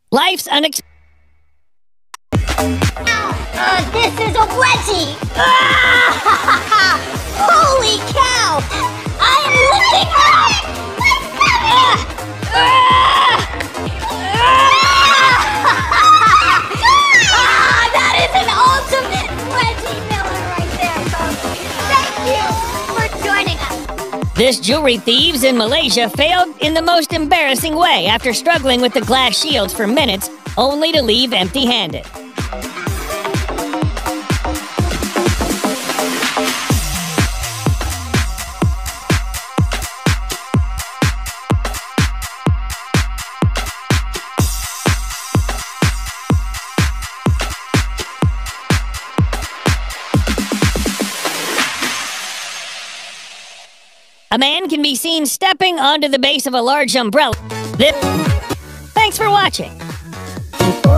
Life's unexpected. This is a wedgie! Holy cow! I am lifting up! That is an ultimate wedgie miller right there, folks! Thank you for joining us! This jewelry thieves in Malaysia failed in the most embarrassing way after struggling with the glass shields for minutes, only to leave empty-handed. A man can be seen stepping onto the base of a large umbrella. Thanks for watching.